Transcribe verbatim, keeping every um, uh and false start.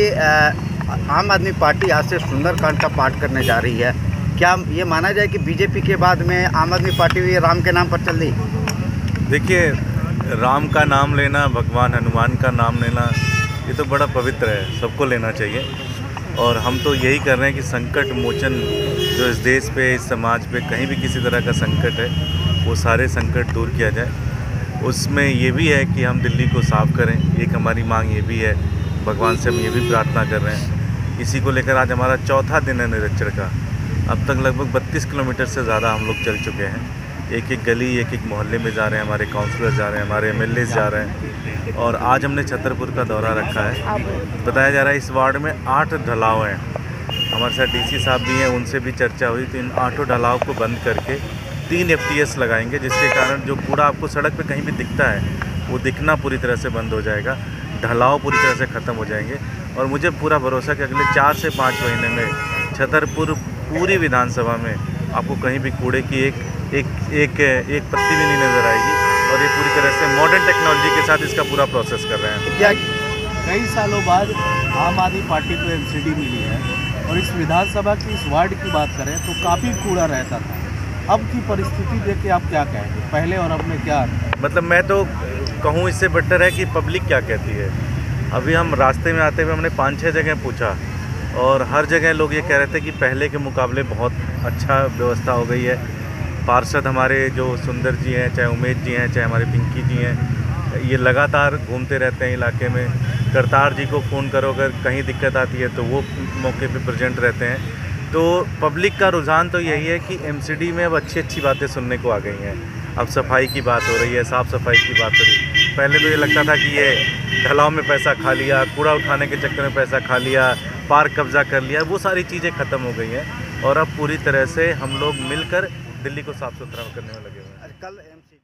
आम आदमी पार्टी आज से सुंदरकांड का पाठ करने जा रही है। क्या ये माना जाए कि बीजेपी के बाद में आम आदमी पार्टी भी राम के नाम पर चल रही? देखिए, राम का नाम लेना, भगवान हनुमान का नाम लेना, ये तो बड़ा पवित्र है, सबको लेना चाहिए। और हम तो यही कर रहे हैं कि संकट मोचन जो इस देश पे, इस समाज पे कहीं भी किसी तरह का संकट है, वो सारे संकट दूर किया जाए। उसमें ये भी है कि हम दिल्ली को साफ़ करें, एक हमारी मांग ये भी है। भगवान से हम ये भी प्रार्थना कर रहे हैं। इसी को लेकर आज हमारा चौथा दिन है निरीक्षण का। अब तक लगभग बत्तीस किलोमीटर से ज़्यादा हम लोग चल चुके हैं। एक एक गली, एक एक मोहल्ले में जा रहे हैं, हमारे काउंसलर जा रहे हैं, हमारे एमएलए जा रहे हैं। और आज हमने छतरपुर का दौरा रखा है। बताया जा रहा है इस वार्ड में आठ ढलाव हैं। हमारे साथ डीसी साहब भी हैं, उनसे भी चर्चा हुई। तो इन आठों ढलाव को बंद करके तीन एफ टी एस लगाएंगे, जिसके कारण जो कूड़ा आपको सड़क पे कहीं भी दिखता है वो दिखना पूरी तरह से बंद हो जाएगा। ढलाव पूरी तरह से ख़त्म हो जाएंगे। और मुझे पूरा भरोसा कि अगले चार से पाँच महीने में छतरपुर पूरी विधानसभा में आपको कहीं भी कूड़े की एक एक एक एक पत्ती भी नहीं नज़र आएगी। और ये पूरी तरह से मॉडर्न टेक्नोलॉजी के साथ इसका पूरा प्रोसेस कर रहे हैं। क्या कई सालों बाद आम आदमी पार्टी को एम सी डी मिली है और इस विधानसभा की इस वार्ड की बात करें तो काफ़ी कूड़ा रहता था। अब की परिस्थिति देख के आप क्या कहेंगे, पहले और अब में क्या? मतलब मैं तो कहूँ इससे बेटर है कि पब्लिक क्या कहती है। अभी हम रास्ते में आते हुए हमने पाँच छः जगह पूछा और हर जगह लोग ये कह रहे थे कि पहले के मुकाबले बहुत अच्छा व्यवस्था हो गई है। पार्षद हमारे जो सुंदर जी हैं, चाहे उमेश जी हैं, चाहे हमारे पिंकी जी हैं, ये लगातार घूमते रहते हैं इलाके में। करतार जी को फ़ोन करो अगर कहीं दिक्कत आती है तो वो मौके पे प्रेजेंट रहते हैं। तो पब्लिक का रुझान तो यही है कि एम सी डी में अब अच्छी अच्छी बातें सुनने को आ गई हैं। अब सफाई की बात हो रही है, साफ़ सफाई की बात हो रही है। पहले तो ये लगता था कि ये ढलाव में पैसा खा लिया, कूड़ा उठाने के चक्कर में पैसा खा लिया, पार्क कब्जा कर लिया, वो सारी चीज़ें ख़त्म हो गई हैं। और अब पूरी तरह से हम लोग मिलकर दिल्ली को साफ़ सुथरा करने में लगे हुए हैं। कल एम सी